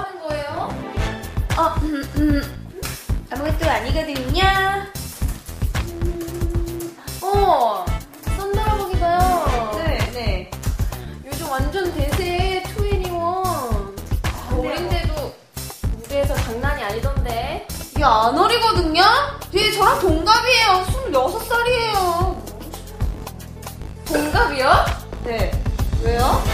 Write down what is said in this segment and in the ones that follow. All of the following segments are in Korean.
하는 거예요? 아무것도 아니거든요. 썬더러버기가요. 네. 요즘 완전 대세 투애니원. 어린데도 무대에서 장난이 아니던데. 이게 안 어리거든요? 얘 저랑 동갑이에요. 26살이에요. 동갑이요? 네. 왜요?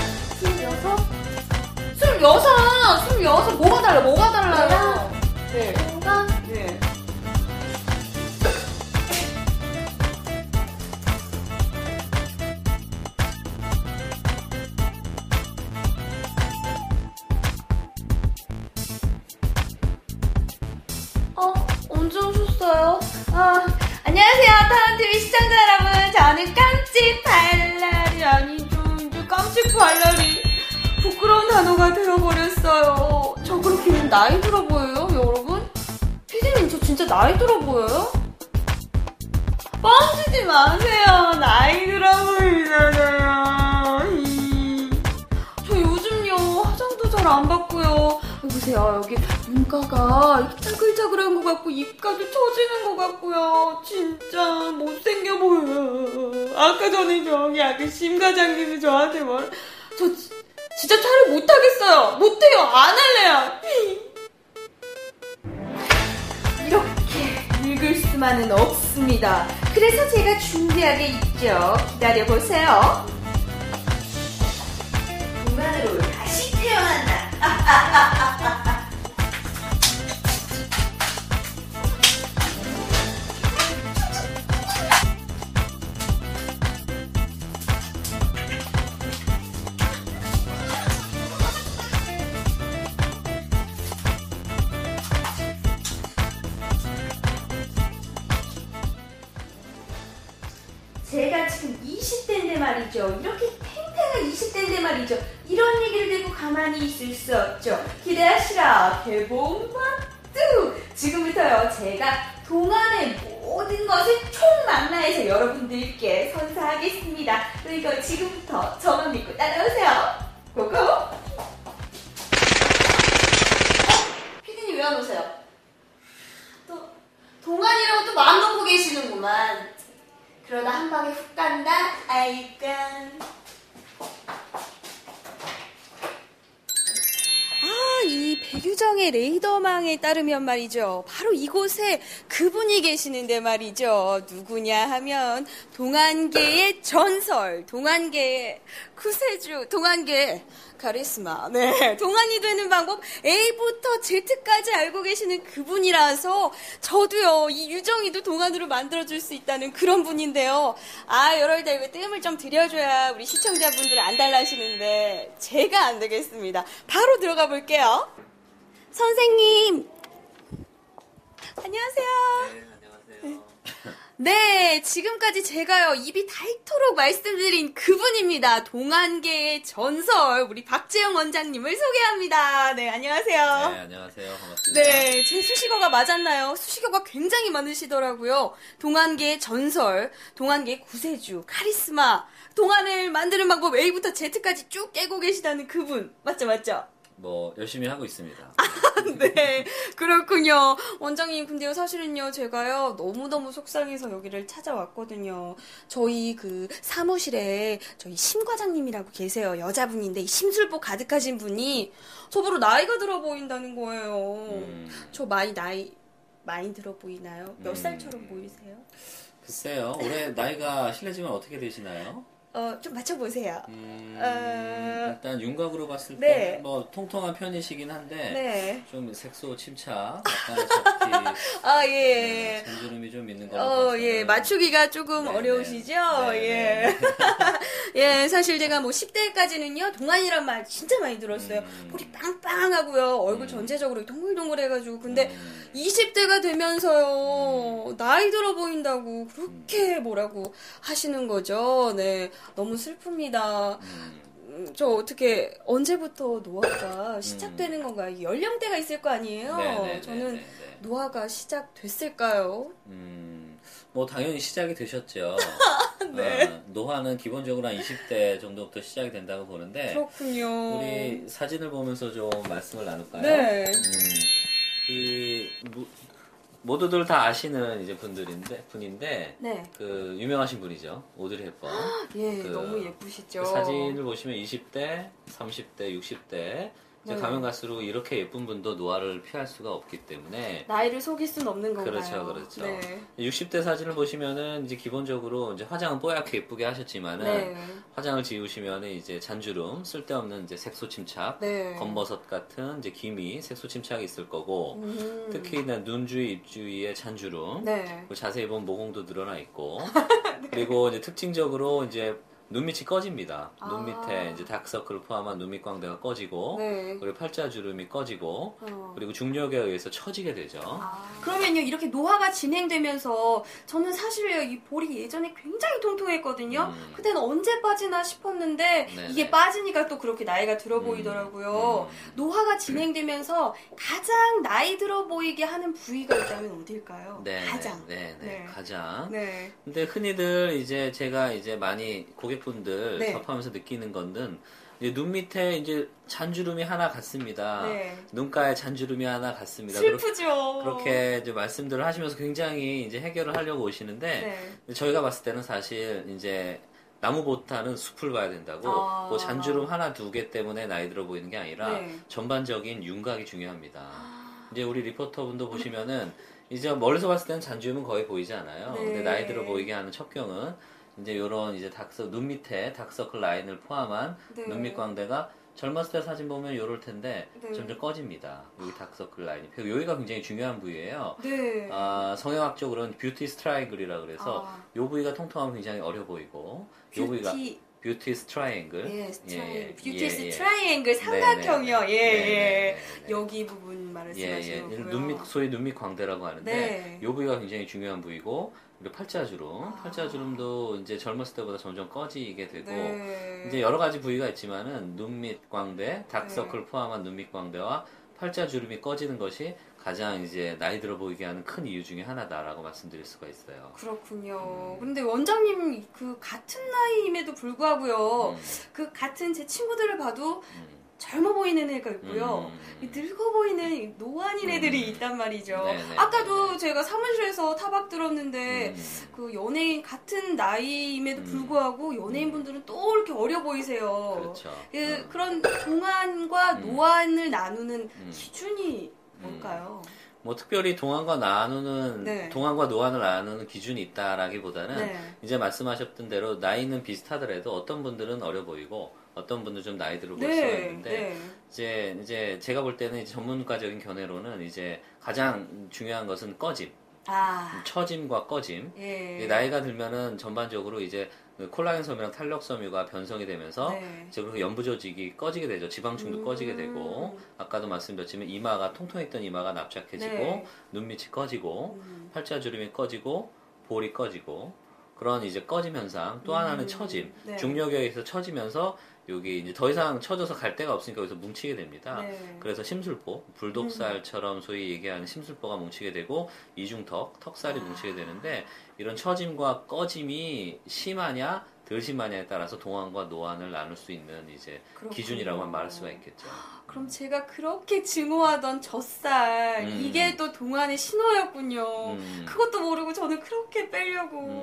26? 뭐가 달라요? 네. 동갑? 네. 언제 오셨어요? 안녕하세요. 타운TV 시청자 여러분. 저는 깜찍 발랄이 아니죠. 이제 깜찍 발랄이 부끄러운 단어가 되어버렸어요. 저 그렇게 나이 들어 보여요, 여러분? 피디님, 저 진짜 나이 들어 보여요? 뻥치지 마세요. 나이 들어 보이잖아요. 저 요즘요, 화장도 잘 안 받고요. 보세요, 여기 눈가가 이렇게 짜글짜글한 것 같고 입가도 처지는 것 같고요. 진짜 못생겨 보여요. 아까 전에 저기 심 과장님이 저한테 저 진짜 촬영 못하겠어요. 못해요. 안 할래요. 이렇게 늙을 수만은 없습니다. 그래서 제가 준비한 게 있죠. 기다려보세요. 동안으로 다시 태어난다. 제가 지금 20대인데 말이죠. 이렇게 탱탱한 20대인데 말이죠. 이런 얘기를 듣고 가만히 있을 수 없죠. 기대하시라. 개봉박두. 지금부터요. 제가 동안의 모든 것을 총망라해서 여러분들께 선사하겠습니다. 그러니까 지금부터 저만 믿고 따라오세요. 고고. 피디님 왜 안 오세요? 또 동안이라고 또 마음 놓고 계시는구만. 그러다 한 방에 훅 간다. 아이깐. 이 백유정의 레이더망에 따르면 말이죠. 바로 이곳에 그분이 계시는데 말이죠. 누구냐 하면 동안계의 전설, 동안계의 구세주, 동안계의 카리스마. 네, 동안이 되는 방법 A부터 Z까지 알고 계시는 그분이라서 저도요, 이 유정이도 동안으로 만들어줄 수 있다는 그런 분인데요. 여러분들 이거 뜸을 좀 들여줘야 우리 시청자분들 안 달라시는데 제가 안 되겠습니다. 바로 들어가 볼게요. 선생님. 안녕하세요. 네, 안녕하세요. 네, 지금까지 제가요, 입이 닳도록 말씀드린 그분입니다. 동안계의 전설, 우리 박재영 원장님을 소개합니다. 네, 안녕하세요. 네, 안녕하세요. 반갑습니다. 네, 제 수식어가 맞았나요? 수식어가 굉장히 많으시더라고요. 동안계의 전설, 동안계의 구세주, 카리스마, 동안을 만드는 방법 A부터 Z까지 쭉 깨고 계시다는 그분. 맞죠? 열심히 하고 있습니다. 네, 그렇군요. 원장님, 근데요, 사실은요, 제가요, 너무너무 속상해서 여기를 찾아왔거든요. 저희 사무실에 저희 심 과장님이라고 계세요. 여자분인데, 심술보 가득하신 분이 저보러 나이가 들어 보인다는 거예요. 저 많이 들어 보이나요? 몇 살처럼 보이세요? 글쎄요, 올해 나이가 실례지만 어떻게 되시나요? 좀 맞춰보세요. 일단 윤곽으로 봤을 네. 때 통통한 편이시긴 한데 네. 좀 색소 침착, 약간의 접기, 예. 잔주름이 좀 있는 걸로 봐서는 예, 맞추기가 조금 네네. 어려우시죠? 네네. 예, 사실 제가 10대까지는요, 동안이란 말 진짜 많이 들었어요. 볼이 빵빵하고요, 얼굴 전체적으로 동글동글해가지고. 근데 20대가 되면서요, 나이 들어 보인다고 그렇게 뭐라고 하시는 거죠. 네, 너무 슬픕니다. 저 어떻게 언제부터 노화가 시작되는 건가요? 연령대가 있을 거 아니에요? 네네네네네. 저는 노화가 시작됐을까요? 당연히 시작이 되셨죠. 네. 노화는 기본적으로 한 20대 정도부터 시작이 된다고 보는데 그렇군요. 우리 사진을 보면서 좀 말씀을 나눌까요? 네. 모두들 다 아시는 이제 분인데 네. 그 유명하신 분이죠. 오드리 헵번. 예, 너무 예쁘시죠. 그 사진을 보시면 20대, 30대, 60대 이제 네. 가면 갈수록 이렇게 예쁜 분도 노화를 피할 수가 없기 때문에 나이를 속일 수는 없는 건가요? 그렇죠. 네. 60대 사진을 보시면은 이제 기본적으로 이제 화장은 뽀얗게 예쁘게 하셨지만은 네. 화장을 지우시면은 이제 잔주름, 쓸데없는 이제 색소 침착, 네. 검버섯 같은 이제 기미, 색소 침착이 있을 거고 특히 눈 주위, 입 주위에 잔주름, 네. 그리고 자세히 보면 모공도 늘어나 있고 그리고 이제 특징적으로 이제 눈밑이 꺼집니다. 눈 밑에 이제 다크서클을 포함한 눈밑 광대가 꺼지고, 네. 그리고 팔자주름이 꺼지고, 그리고 중력에 의해서 처지게 되죠. 그러면요, 이렇게 노화가 진행되면서 저는 사실 이 볼이 예전에 굉장히 통통했거든요. 그때는 언제 빠지나 싶었는데 네네. 이게 빠지니까 또 그렇게 나이가 들어 보이더라고요. 노화가 진행되면서 가장 나이 들어 보이게 하는 부위가 있다면 어딜까요? 네, 가장. 네, 가장. 네. 근데 흔히들 이제 제가 이제 많이 고객분들 네. 접하면서 느끼는 거는 이제 눈 밑에 이제 잔주름이 하나 같습니다. 네. 눈가에 잔주름이 하나 같습니다. 슬프죠. 그렇게 이제 말씀들을 하시면서 굉장히 이제 해결을 하려고 오시는데 저희가 봤을 때는 사실 이제 나무보다는 숲을 봐야 된다고 뭐 잔주름 하나 두 개 때문에 나이 들어 보이는 게 아니라 전반적인 윤곽이 중요합니다. 이제 우리 리포터분도 보시면은 이제 멀리서 봤을 때는 잔주름은 거의 보이지 않아요. 근데 나이 들어 보이게 하는 척경은 이제 요런 이제 눈 밑에 다크서클 라인을 포함한 눈밑 광대가 젊었을 때 사진 보면 요럴 텐데 점점 꺼집니다. 여기 다크서클 라인이. 여기가 굉장히 중요한 부위예요. 네. 성형학적으로는 뷰티 스트라이앵글이라 그래서 요 부위가 통통하면 굉장히 어려 보이고 요 부위가 뷰티 스트라이앵글. 예, 뷰티 스트라이앵글 삼각형이요. 예. 여기 부분 말씀하시는 거고요. 눈밑 소위 눈밑 광대라고 하는데 요 부위가 굉장히 중요한 부위고 그리고 팔자주름도 이제 젊었을 때보다 점점 꺼지게 되고 이제 여러 가지 부위가 있지만은 눈밑 광대, 다크서클 포함한 눈밑 광대와 팔자주름이 꺼지는 것이 가장 이제 나이 들어 보이게 하는 큰 이유 중에 하나다라고 말씀드릴 수가 있어요. 그렇군요. 근데 원장님 그 같은 나이임에도 불구하고요. 그 같은 제 친구들을 봐도 젊어 보이는 애가 있고요. 늙어 보이는 노안인 애들이 있단 말이죠. 아까도 제가 사무실에서 타박 들었는데 그 연예인 같은 나이임에도 불구하고 연예인분들은 또 이렇게 어려 보이세요. 그렇죠. 그런 동안과 노안을 나누는 기준이 뭘까요? 뭐 특별히 동안과 노안을 나누는 기준이 있다라기보다는 이제 말씀하셨던 대로 나이는 비슷하더라도 어떤 분들은 어려 보이고 어떤 분들 좀 나이 들어 보일 수가 있는데 이제 제가 볼 때는 이제 전문가적인 견해로는 이제 가장 중요한 것은 꺼짐. 처짐과 꺼짐. 나이가 들면은 전반적으로 이제 콜라겐 섬유랑 탄력 섬유가 변성이 되면서 이제 그리고 연부 조직이 꺼지게 되죠. 지방층도 꺼지게 되고 아까도 말씀드렸지만 이마가 통통했던 이마가 납작해지고 눈밑이 꺼지고 팔자주름이 꺼지고 볼이 꺼지고 그런 이제 꺼짐 현상. 또 하나는 처짐. 중력에 의해서 처지면서 여기 이제 더 이상 처져서 갈 데가 없으니까 여기서 뭉치게 됩니다. 그래서 심술보, 불독살처럼 소위 얘기하는 심술보가 뭉치게 되고 이중턱, 턱살이 뭉치게 되는데 이런 처짐과 꺼짐이 심하냐 덜 심하냐에 따라서 동안과 노안을 나눌 수 있는 이제 기준이라고 말할 수가 있겠죠. 그럼 제가 그렇게 증오하던 젖살 이게 또 동안의 신호였군요. 그것도 모르고 저는 그렇게 빼려고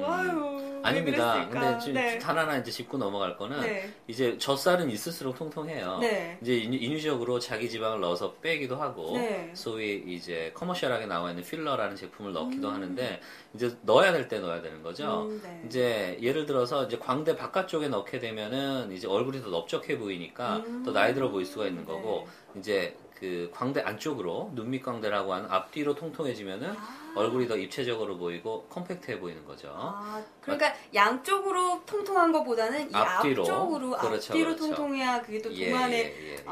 아닙니다. 근데 지금 단 하나 이제 짚고 넘어갈 거는 이제 젖살은 있을수록 통통해요. 이제 인위적으로 자기 지방을 넣어서 빼기도 하고 소위 이제 커머셜하게 나와 있는 필러라는 제품을 넣기도 하는데 이제 넣어야 될 때 넣어야 되는 거죠. 이제 예를 들어서 이제 광대 바깥쪽에 넣게 되면은 이제 얼굴이 더 넓적해 보이니까 더 나이 들어 보일 수가 있는 거고 이제 그 광대 안쪽으로 눈밑 광대라고 하는 앞뒤로 통통해지면은 얼굴이 더 입체적으로 보이고 컴팩트해 보이는 거죠. 그러니까 양쪽으로 통통한 것보다는 이 앞뒤로 앞뒤로 통통해야 그게 또 동안에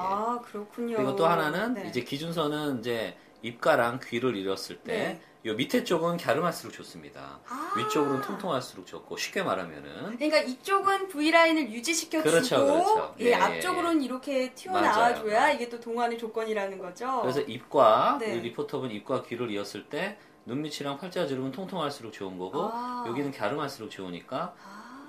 그렇군요. 그리고 또 하나는 이제 기준선은 이제 입가랑 귀를 잃었을 때 요 밑에 쪽은 갸름할수록 좋습니다. 위쪽으로는 통통할수록 좋고 쉽게 말하면은 그러니까 이쪽은 V라인을 유지시켜주고 앞쪽으로는 이렇게 튀어나와줘야 이게 또 동안의 조건이라는 거죠. 그래서 입과 리포터분 입과 귀를 이었을 때 눈밑이랑 팔자주름은 통통할수록 좋은 거고 여기는 갸름할수록 좋으니까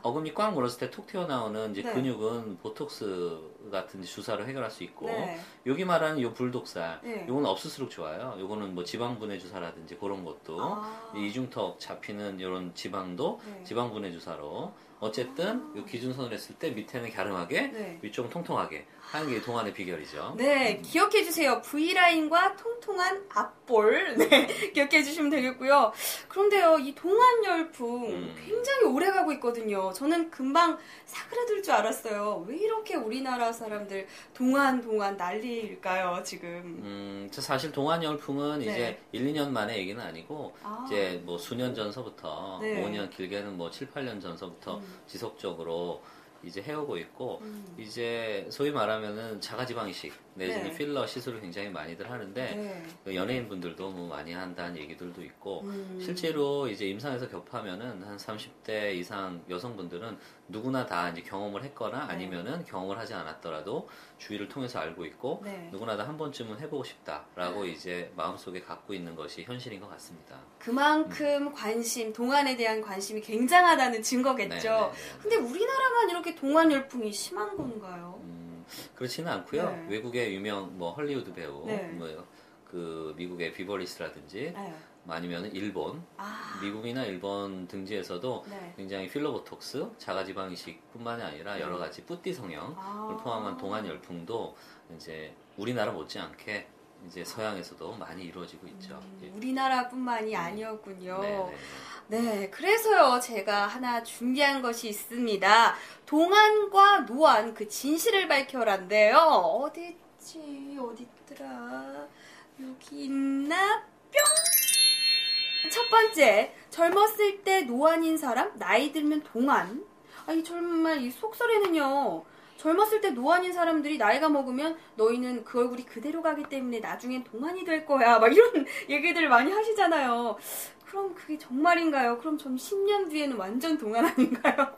어금니 꽉 물었을 때 톡 튀어나오는 이제 근육은 보톡스 같은 주사로 해결할 수 있고, 여기 말하는 요 불독살, 요거는 없을수록 좋아요. 요거는 뭐 지방분해 주사라든지 그런 것도, 이중턱 잡히는 이런 지방도 지방분해 주사로, 어쨌든 요 기준선을 했을 때 밑에는 갸름하게, 위쪽은 통통하게 하는 게 동안의 비결이죠. 네, 기억해 주세요. V라인과 통통한 앞볼. 네, 기억해 주시면 되겠고요. 그런데요, 이 동안 열풍 굉장히 오래 가고 있거든요. 저는 금방 사그라들 줄 알았어요. 왜 이렇게 우리나라 사람들 동안 난리일까요, 지금? 사실 동안 열풍은 이제 1, 2년 만의 얘기는 아니고, 이제 뭐 수년 전서부터, 5년 길게는 뭐 7, 8년 전서부터 지속적으로 이제 해오고 있고, 이제 소위 말하면은 자가지방 이식 내지는 필러 시술을 굉장히 많이들 하는데, 연예인 분들도 뭐 많이 한다는 얘기들도 있고, 실제로 이제 임상에서 겹하면은 한 30대 이상 여성분들은 누구나 다 이제 경험을 했거나 아니면은 경험을 하지 않았더라도 주위를 통해서 알고 있고, 누구나 다 한 번쯤은 해보고 싶다라고 이제 마음속에 갖고 있는 것이 현실인 것 같습니다. 그만큼 동안에 대한 관심이 굉장하다는 증거겠죠. 근데 우리나라만 이렇게 동안 열풍이 심한 건가요? 그렇지는 않고요. 외국의 유명 뭐 헐리우드 배우, 뭐 그 미국의 비버리스라든지, 아니면 일본, 미국이나 일본 등지에서도 굉장히 필러보톡스, 자가지방 이식뿐만이 아니라 여러 가지 뿌띠 성형을 포함한 동안 열풍도 이제 우리나라 못지않게 이제 서양에서도 많이 이루어지고 있죠. 우리나라뿐만이 아니었군요. 네, 그래서요, 제가 하나 준비한 것이 있습니다. 동안과 노안, 그 진실을 밝혀란데요. 어딨더라? 여기 있나? 뿅! 첫 번째, 젊었을 때 노안인 사람, 나이 들면 동안. 아니, 정말 이 속설에는요, 젊었을 때 노안인 사람들이 나이가 먹으면 너희는 그 얼굴이 그대로 가기 때문에 나중엔 동안이 될 거야. 막 이런 얘기들을 많이 하시잖아요. 그럼 그게 정말인가요? 그럼 전 10년 뒤에는 완전 동안 아닌가요?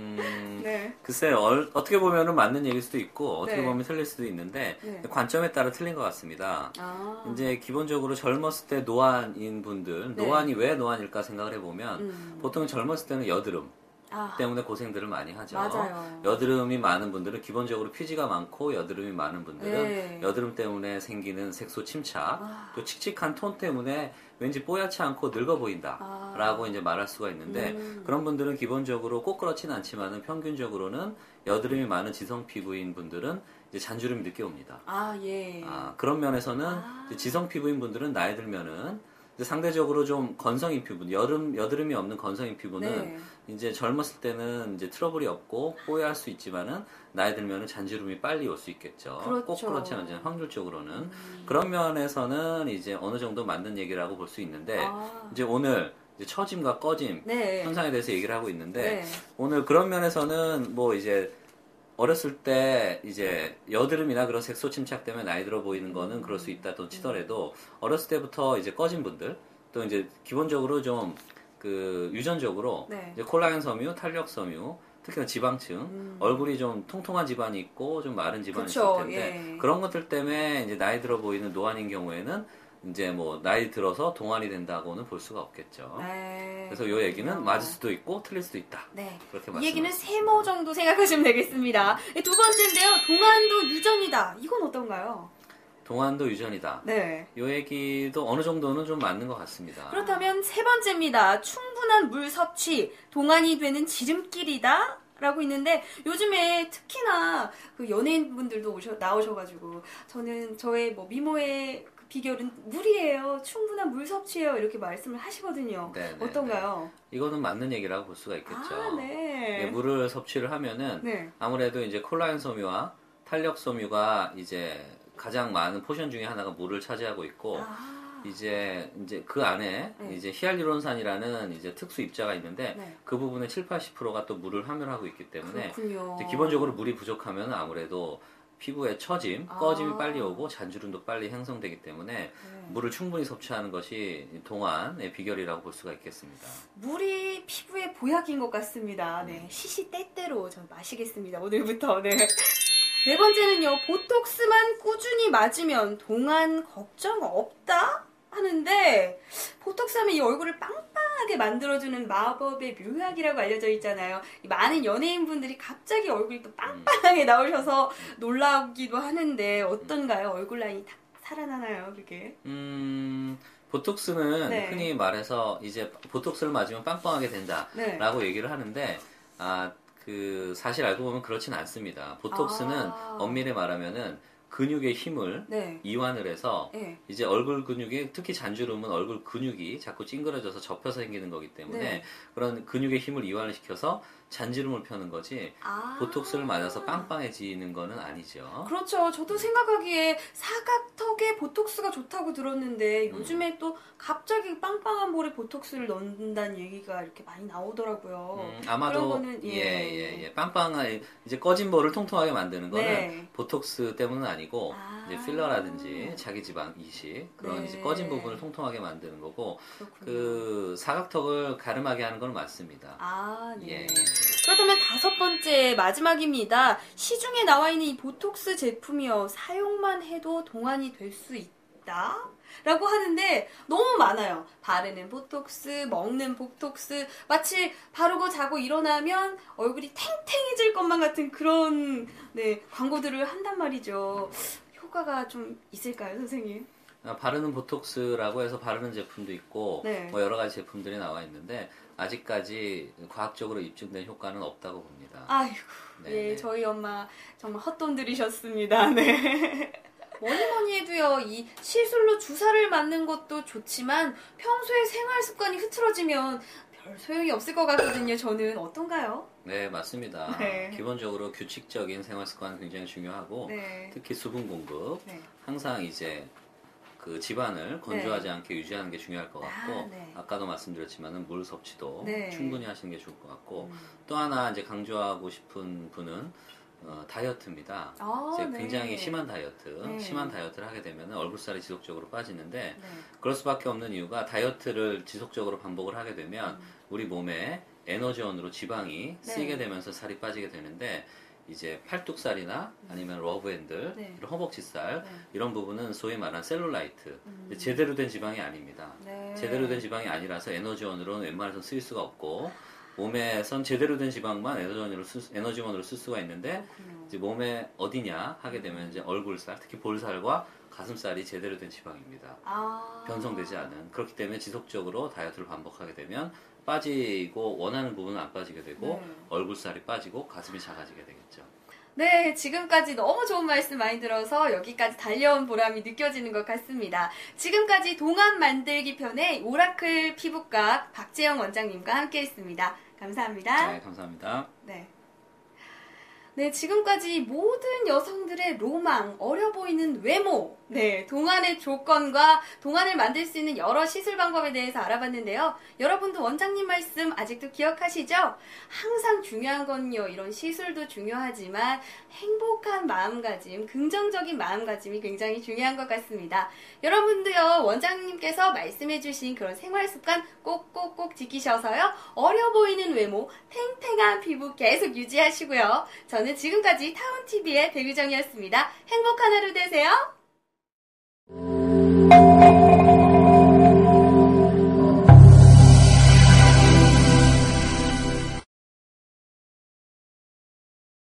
글쎄요, 어떻게 보면은 맞는 얘기일 수도 있고, 어떻게 보면 틀릴 수도 있는데, 관점에 따라 틀린 것 같습니다. 이제 기본적으로 젊었을 때 노안인 분들, 노안이 왜 노안일까 생각을 해보면, 보통 젊었을 때는 여드름 때문에 고생들을 많이 하죠. 맞아요. 여드름이 많은 분들은 기본적으로 피지가 많고, 여드름이 많은 분들은 여드름 때문에 생기는 색소 침착, 또 칙칙한 톤 때문에 왠지 뽀얗지 않고 늙어 보인다 라고 이제 말할 수가 있는데, 그런 분들은 기본적으로 꼭 그렇지는 않지만은 평균적으로는 여드름이 많은 지성 피부인 분들은 이제 잔주름이 늦게 옵니다. 그런 면에서는 이제 지성 피부인 분들은 나이 들면은 이제 상대적으로 좀 건성인 피부, 여드름이 없는 건성인 피부는 이제 젊었을 때는 이제 트러블이 없고 뽀얄할 수 있지만은 나이 들면은 잔주름이 빨리 올 수 있겠죠. 그렇죠. 꼭 그렇지 않지만 확률적으로는 그런 면에서는 이제 어느 정도 맞는 얘기라고 볼 수 있는데, 이제 오늘 이제 처짐과 꺼짐 현상에 대해서 얘기를 하고 있는데, 오늘 그런 면에서는 뭐 이제 어렸을 때 이제 여드름이나 그런 색소 침착 때문에 나이 들어 보이는 거는 그럴 수 있다 또 치더라도, 어렸을 때부터 이제 꺼진 분들, 또 이제 기본적으로 좀 그 유전적으로 이제 콜라겐 섬유, 탄력 섬유, 특히나 지방층, 얼굴이 좀 통통한 집안이 있고 좀 마른 집안이 있을 텐데, 그런 것들 때문에 이제 나이 들어 보이는 노안인 경우에는 이제 뭐 나이 들어서 동안이 된다고는 볼 수가 없겠죠. 그래서 이 얘기는 맞을 수도 있고 틀릴 수도 있다. 그렇게 이 얘기는 세모 정도 생각하시면 되겠습니다. 두 번째인데요, 동안도 유전이다. 이건 어떤가요? 동안도 유전이다. 이 얘기도 어느 정도는 좀 맞는 것 같습니다. 그렇다면 세 번째입니다. 충분한 물 섭취, 동안이 되는 지름길이다. 라고 있는데, 요즘에 특히나 그 연예인분들도 나오셔가지고, 저의 뭐 미모의 그 비결은 물이에요. 충분한 물 섭취예요. 이렇게 말씀을 하시거든요. 어떤가요? 이거는 맞는 얘기라고 볼 수가 있겠죠. 물을 섭취를 하면은 아무래도 이제 콜라겐 섬유와 탄력 섬유가 이제 가장 많은 포션 중에 하나가 물을 차지하고 있고, 이제 그 안에 이제 히알루론산이라는 이제 특수 입자가 있는데, 그 부분의 70~80%가 또 물을 함유하고 있기 때문에, 이제 기본적으로 물이 부족하면 아무래도 피부에 처짐, 꺼짐이 빨리 오고 잔주름도 빨리 형성되기 때문에 물을 충분히 섭취하는 것이 동안의 비결이라고 볼 수가 있겠습니다. 물이 피부의 보약인 것 같습니다. 시시때때로 전 마시겠습니다. 오늘부터. 네 번째는요, 보톡스만 꾸준히 맞으면 동안 걱정 없다? 하는데 보톡스 하면 이 얼굴을 빵빵하게 만들어주는 마법의 묘약이라고 알려져 있잖아요. 많은 연예인분들이 갑자기 얼굴이 또 빵빵하게 나오셔서 놀라기도 하는데 어떤가요? 얼굴 라인이 다 살아나나요, 그게? 보톡스는 네. 흔히 말해서 이제 보톡스를 맞으면 빵빵하게 된다라고 네. 얘기를 하는데 사실 알고 보면 그렇진 않습니다. 보톡스는 엄밀히 말하면은 근육의 힘을 네. 이완을 해서 네. 이제 얼굴 근육이 특히 잔주름은 얼굴 근육이 자꾸 찡그러져서 접혀서 생기는 거기 때문에 네. 그런 근육의 힘을 이완을 시켜서 잔주름을 펴는 거지 보톡스를 맞아서 빵빵해지는 거는 아니죠. 그렇죠. 저도 생각하기에 사각턱에 보톡스가 좋다고 들었는데 요즘에 또 갑자기 빵빵한 볼에 보톡스를 넣는다는 얘기가 이렇게 많이 나오더라고요. 아마도 그런 거는 예. 빵빵한 이제 꺼진 볼을 통통하게 만드는 거는 네. 보톡스 때문은 아니고 이제 필러라든지 자기 지방 이식 그런 네. 이제 꺼진 부분을 통통하게 만드는 거고 그렇군요. 그 사각턱을 가름하게 하는 건 맞습니다. 네. 예. 그렇다면 5번째 마지막입니다. 시중에 나와 있는 이 보톡스 제품이요. 사용만 해도 동안이 될 수 있다? 라고 하는데 너무 많아요. 바르는 보톡스, 먹는 보톡스, 마치 바르고 자고 일어나면 얼굴이 탱탱해질 것만 같은 그런 네, 광고들을 한단 말이죠. 효과가 좀 있을까요, 선생님? 바르는 보톡스라고 해서 바르는 제품도 있고 네. 뭐 여러 가지 제품들이 나와 있는데 아직까지 과학적으로 입증된 효과는 없다고 봅니다. 아이고, 네, 저희 엄마 정말 헛돈 들이셨습니다. 네. 뭐니 해도요, 이 시술로 주사를 맞는 것도 좋지만 평소에 생활 습관이 흐트러지면 별 소용이 없을 것 같거든요. 저는 어떤가요? 네, 맞습니다. 네. 기본적으로 규칙적인 생활 습관은 굉장히 중요하고 네. 특히 수분 공급, 네. 항상 이제 그 집안을 건조하지 네. 않게 유지하는 게 중요할 것 같고 네. 아까도 말씀드렸지만은 물 섭취도 네. 충분히 하시는 게 좋을 것 같고 또 하나 이제 강조하고 싶은 분은 다이어트입니다. 이제 굉장히 심한 다이어트, 심한 다이어트를 하게 되면 얼굴살이 지속적으로 빠지는데 그럴 수밖에 없는 이유가 다이어트를 지속적으로 반복을 하게 되면 우리 몸에 에너지원으로 지방이 쓰이게 되면서 살이 빠지게 되는데 이제 팔뚝살이나 아니면 러브핸들, 이런 허벅지살 이런 부분은 소위 말하는 셀룰라이트 제대로 된 지방이 아닙니다. 제대로 된 지방이 아니라서 에너지원으로는 웬만해서 쓰일 수가 없고 몸에선 제대로 된 지방만 에너지원으로 쓸 수가 있는데 이제 몸에 어디냐 하게 되면 이제 얼굴살, 특히 볼살과 가슴살이 제대로 된 지방입니다. 변성되지 않은. 그렇기 때문에 지속적으로 다이어트를 반복하게 되면 빠지고 원하는 부분은 안 빠지게 되고 얼굴살이 빠지고 가슴이 작아지게 되겠죠. 네, 지금까지 너무 좋은 말씀 많이 들어서 여기까지 달려온 보람이 느껴지는 것 같습니다. 지금까지 동안 만들기 편의 오라클 피부과 박재영 원장님과 함께 했습니다. 감사합니다. 네, 감사합니다. 네, 지금까지 모든 여성들의 로망, 어려 보이는 외모, 동안의 조건과 동안을 만들 수 있는 여러 시술 방법에 대해서 알아봤는데요. 여러분도 원장님 말씀 아직도 기억하시죠? 항상 중요한 건요, 이런 시술도 중요하지만 행복한 마음가짐, 긍정적인 마음가짐이 굉장히 중요한 것 같습니다. 여러분도요, 원장님께서 말씀해주신 그런 생활습관 꼭꼭꼭 지키셔서요, 어려 보이는 외모, 탱탱한 피부 계속 유지하시고요. 저는 지금까지 타운TV의 백유정이었습니다. 행복한 하루 되세요.